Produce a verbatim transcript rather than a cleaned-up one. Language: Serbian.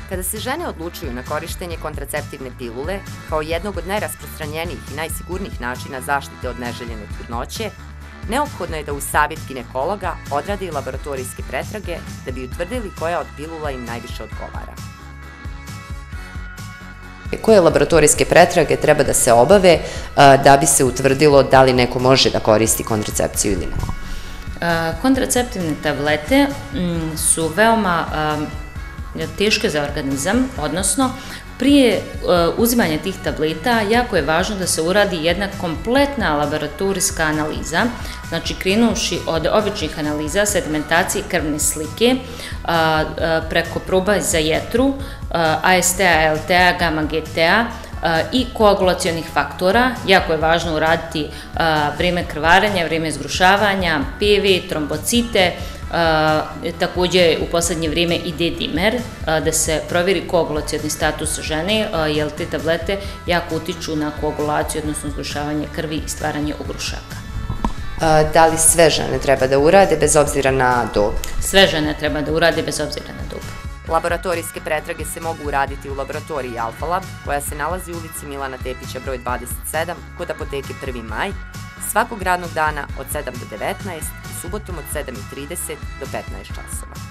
Kada se žene odlučuju na korištenje kontraceptivne pilule kao jednog od najrasprostranjenijih i najsigurnijih načina zaštite od neželjene trudnoće, neophodno je da uz savjet ginekologa odrade i laboratorijske pretrage da bi utvrdili koja od pilula im najviše odgovara. Koje laboratorijske pretrage treba da se obave da bi se utvrdilo da li neko može da koristi kontracepciju ili ne? Kontraceptivne tablete su veoma teške za organizam, odnosno prije uzimanja tih tableta jako je važno da se uradi jedna kompletna laboratorijska analiza, znači krenuši od običnih analiza, sedimentacije krvne slike, preko proba za jetru, A S T A, L T A, gamma G T A i koagulacionih faktora. Jako je važno uraditi vreme krvarenja, vreme zgrušavanja, P V, trombocite, takođe u poslednje vrijeme i D-dimer, da se provjeri koagulacioni status žene, jer te tablete jako utiču na koagulaciju, odnosno zgrušavanje krvi i stvaranje ugrušaka. Da li sve žene treba da urade bez obzira na dob? Sve žene treba da urade bez obzira na dob. Laboratorijske pretrage se mogu uraditi u laboratoriji Alfa Lab, koja se nalazi u ulici Milana Tepića broj dvadeset sedam, kod apoteke prvi maj, svakog radnog dana od sedam do devetnaest i subotom od sedam i trideset do petnaest časova.